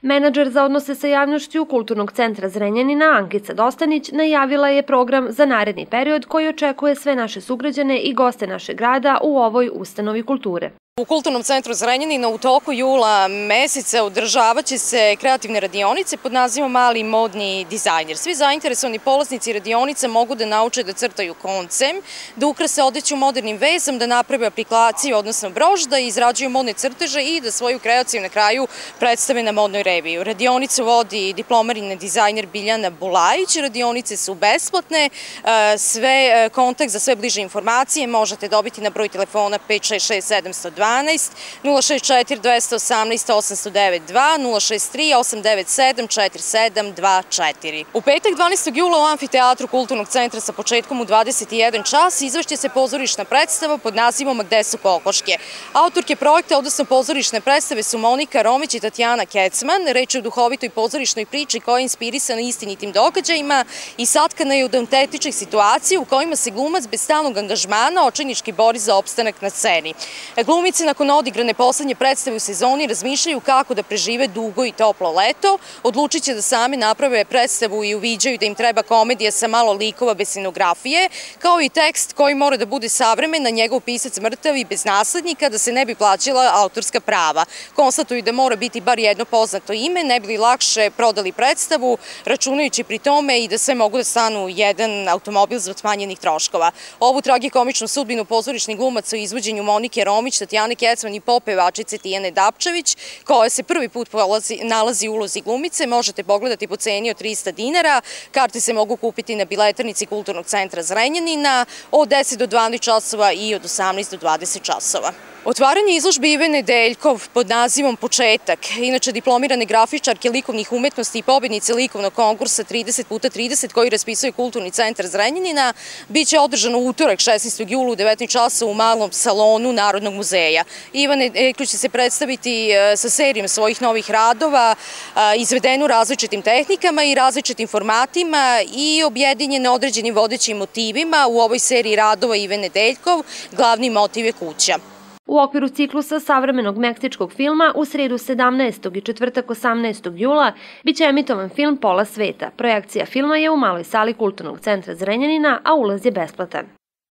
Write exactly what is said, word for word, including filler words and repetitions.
Menadžer za odnose sa javnošću Kulturnog centra Zrenjanina Ankica Dostanić najavila je program za naredni period koji očekuje sve naše sugrađane i goste našeg grada u ovoj ustanovi kulture. U Kulturnom centru Zrenjanina u toku jula meseca održavaće se kreativne radionice pod nazivom Mali modni dizajner. Svi zainteresovani polaznici radionica mogu da nauče da crtaju koncem, da ukrase odeću modernim vezom, da naprave aplikaciju, odnosno broš, da izrađuju modne crteže i da svoju kreaciju na kraju predstave na modnoj reviju. Radionicu vodi diplomirani dizajner Biljana Bulajić. Radionice su besplatne. Sve kontakt za sve bliže informacije možete dobiti na broj telefona pet šest šest sedam jedan dva, nula šest četiri dva osam osam osam devet dva, nula šest tri osam devet sedam četiri sedam dva četiri. U petak dvanaestog jula u Amfiteatru Kulturnog centra sa početkom u dvadeset jedan čas izvešće se pozorišna predstava pod nazivom A gde su kokoške. Autorke projekta, odnosno pozorišne predstave su Monika Romić i Tatjana Kecman. Reč je o duhovitoj pozorišnoj priči koja je inspirisana istinitim događajima i satkana je od autentičnih situacija u kojima se glumac bez stalnog angažmana očajnički bori za opstanak na sceni. Glumice nakon odigrane poslednje predstave u sezoni razmišljaju kako da prežive dugo i toplo leto, odlučit će da sami naprave predstavu i uviđaju da im treba komedija sa malo likova bez scenografije, kao i tekst koji mora da bude savremen, a njegov pisac mrtav i bez naslednika, da se ne bi plaćala autorska prava. Konstatuju da mora biti bar jedno poznato ime, ne bi li lakše prodali predstavu, računajući pri tome i da sve mogu da stanu u jedan automobil zbog smanjenih troškova. Ovu tragikomičnu sudbinu pozorišnih glumaca u izvođenju Monike Romić, Tatjane Kecman i popevačice Tijane Dapčević, koja se prvi put nalazi u ulozi glumice, možete pogledati po ceni od trista dinara. Karte se mogu kupiti na biletarnici Kulturnog centra Zrenjanina od deset do dvanaest časova i od osamnaest do dvadeset časova. Otvaranje izložbe Ive Nedeljkov pod nazivom Početak, inače diplomirane grafičarke likovnih umetnosti i pobednice likovnog konkursa trideset puta trideset koji raspisuje Kulturni centar Zrenjanina, biće održano u utorak šesnaestog jula u devetnaest časova u malom salonu Narodnog muzeja. Iva Nedeljkov će se predstaviti sa serijom svojih novih radova, izvedenu različitim tehnikama i različitim formatima i objedinjene određenim vodećim motivima. U ovoj seriji radova Ive Nedeljkov glavni motiv je kuća. U okviru ciklusa savremenog meksičkog filma u sredu sedamnaestog i četvrtak osamnaestog jula biće emitovan film Pola sveta. Projekcija filma je u maloj sali Kulturnog centra Zrenjanina, a ulaz je besplatan.